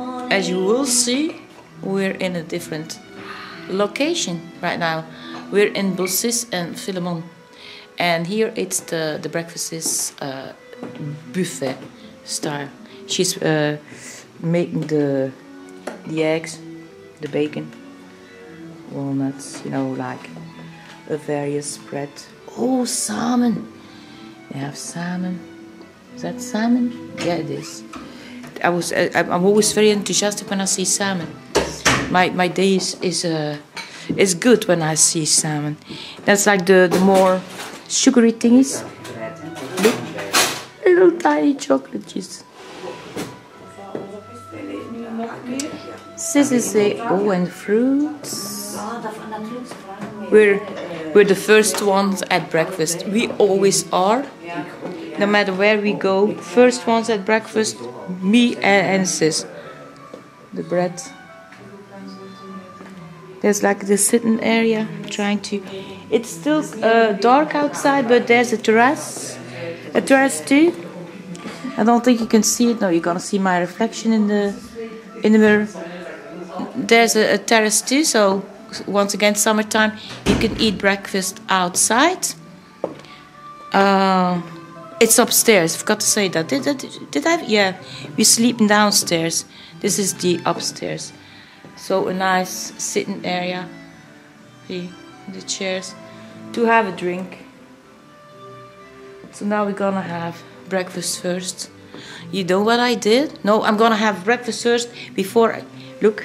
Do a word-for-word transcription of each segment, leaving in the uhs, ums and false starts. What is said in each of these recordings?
as you will see, we're in a different location right now. We're in Baucis and Philemon, and here it's the the breakfast is uh, buffet style. She's uh, making the the eggs, the bacon, walnuts, you know, like a various spread. Oh, salmon! They have salmon. Is that salmon? Yeah, it is. I was I, I'm always very enthusiastic when I see salmon. My my day is is uh is good when I see salmon. That's like the the more sugary thingies. Look, little tiny chocolates. This is the oh, and fruits. We're we're the first ones at breakfast. We always are. No matter where we go, first ones at breakfast, me and, and sis. The bread. There's like the sitting area, trying to. It's still uh, dark outside, but there's a terrace, a terrace too. I don't think you can see it. No, you're gonna see my reflection in the in the mirror. There's a, a terrace too, so once again, summertime, you can eat breakfast outside. Uh, it's upstairs. Forgot to say that. Did, did, did I? Yeah, we're sleeping downstairs. This is the upstairs. So a nice sitting area. See the chairs to have a drink. So now we're gonna have breakfast first. You know what I did? No, I'm gonna have breakfast first before I look.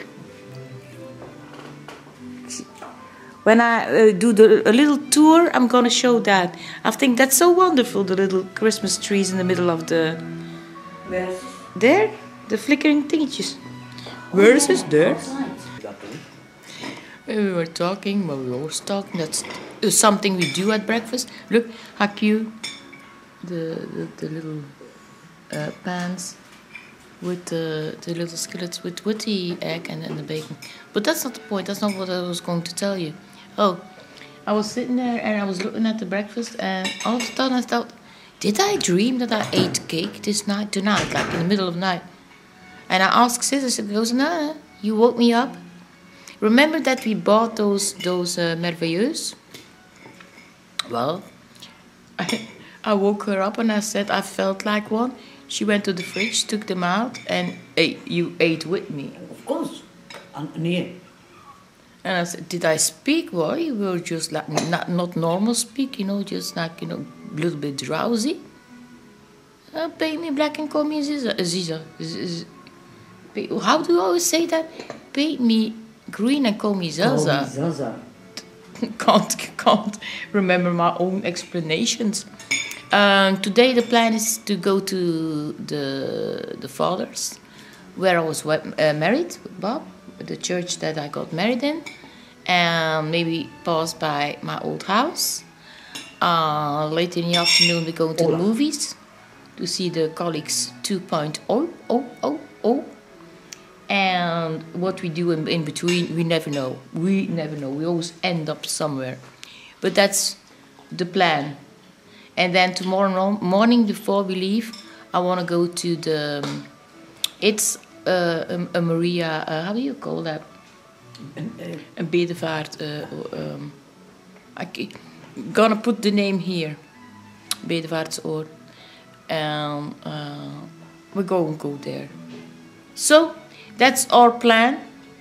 When I uh, do the, a little tour, I'm gonna show that. I think that's so wonderful, the little Christmas trees in the middle of the... Where? There? The flickering thingies. Where is this? There? We were talking, well, we were always talking. That's something we do at breakfast. Look, how cute. The, the, the little uh, pans with the, the little skillets with, with the egg and, and the bacon. But that's not the point. That's not what I was going to tell you. Oh, I was sitting there and I was looking at the breakfast, and all of a sudden I thought, did I dream that I ate cake this night, tonight, like in the middle of the night? And I asked Sis, she goes, no, you woke me up. Remember that we bought those those uh, merveilleuses? Well, I, I woke her up and I said I felt like one. She went to the fridge, took them out, and hey, you ate with me. Of course. And nee. And I said, did I speak? Well, you were just like not not normal speak, you know, just like, you know, a little bit drowsy. Uh, paint me black and call me Ziza. Ziza. Z How do you always say that? Paint me green and call me Zaza. Oh, Zaza. can't can't remember my own explanations. Um, today the plan is to go to the the fathers, where I was uh, married with Bob, the church that I got married in, and maybe pass by my old house. Uh, later in the afternoon we go to Hola. the movies to see the Colleagues two point oh, oh, oh, oh. And what we do in, in between, we never know. We never know. We always end up somewhere. But that's the plan. And then tomorrow morning, before we leave, I want to go to the... Um, it's uh, a, a Maria... Uh, how do you call that? A bedevaart. Uh, um, I'm gonna put the name here. Bedevaartsoord. And uh, we're going to go there. So... that's our plan.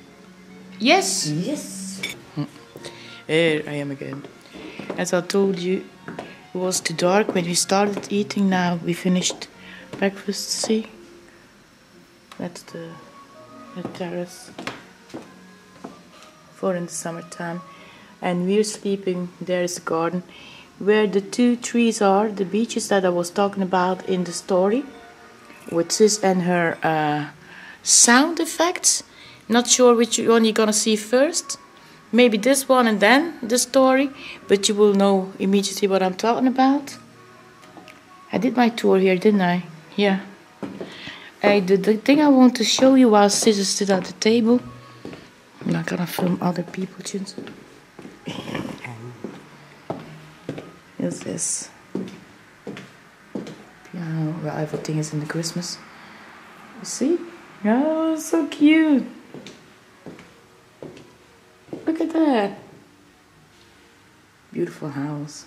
Yes? Yes. Here I am again. As I told you, it was too dark when we started eating. Now we finished breakfast. See? That's the, the terrace for in the summertime. And we're sleeping. There is the garden. Where the two trees are, the beeches that I was talking about in the story. With Sis and her... Uh, sound effects. Not sure which one you're gonna see first. Maybe this one and then the story, but you will know immediately what I'm talking about. I did my tour here, didn't I? Yeah. I, the, the thing I want to show you while Sis stood at the table. I'm not gonna film other people, Chins. Is this piano? Well, everything is in the Christmas. You see? Oh, Oh, so cute. Look at that. Beautiful house.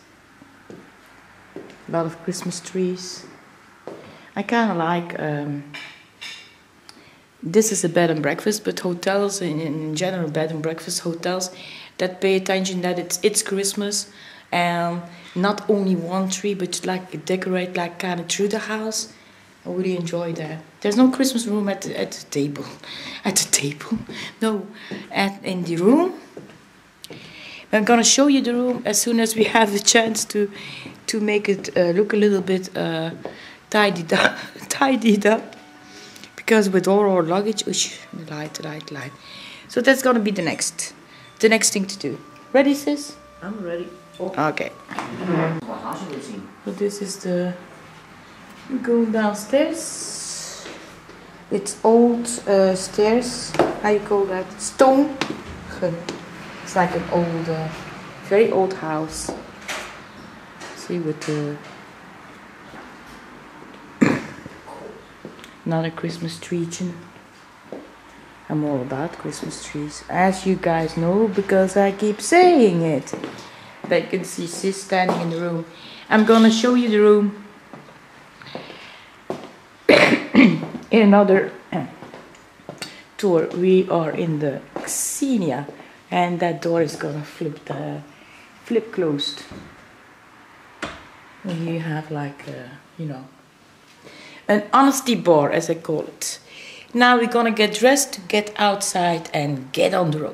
A lot of Christmas trees. I kind of like, um, this is a bed and breakfast, but hotels, in, in general bed and breakfast hotels, that pay attention that it's it's Christmas, and not only one tree, but like decorate like kind of through the house. I really enjoy that. There's no Christmas room at the, at the table, at the table, no, at in the room. I'm gonna show you the room as soon as we have the chance to to make it uh, look a little bit uh, tidied up, tidied up. Because with all our luggage, oosh, light, light, light. So that's gonna be the next, the next thing to do. Ready, sis? I'm ready. Oh. Okay. So this is the. We go downstairs. It's old uh, stairs. How you call that? Stone. It's like an old, uh, very old house. See with the another Christmas tree. I'm all about Christmas trees, as you guys know, because I keep saying it. But you can see sis standing in the room. I'm gonna show you the room in another uh, tour. We are in the Xenia, and that door is gonna flip the flip closed. And you have like a, you know, an honesty bar, as I call it. Now we're gonna get dressed to get outside and get on the road.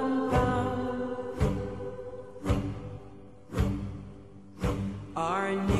Our